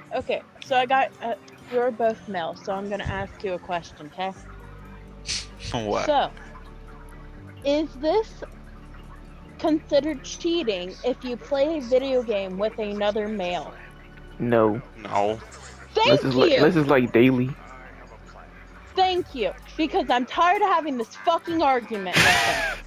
Okay, so I got, you're both male, so I'm gonna ask you a question, okay? What? So, is this considered cheating if you play a video game with another male? No. No. Thank you! Unless it's like daily. Thank you! Because I'm tired of having this fucking argument with them.